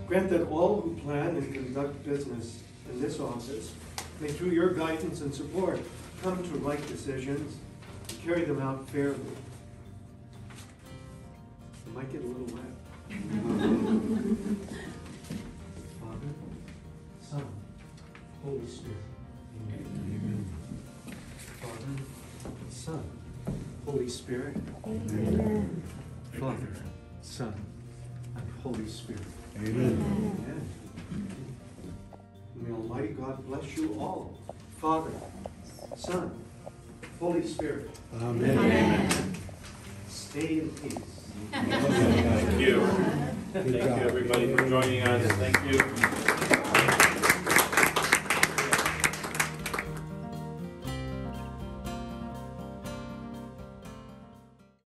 Grant that all who plan and conduct business in this office may, through your guidance and support, come to right decisions and carry them out fairly. It might get a little wet. Father, Son, Holy Spirit. Amen. Father, Son, Holy Spirit. Amen. Father, Son, and Holy Spirit. Amen. Amen. May Almighty God bless you all. Father, Son, Holy Spirit. Amen. Amen. Stay in peace. Thank you. Thank you, everybody, for joining us. Thank you.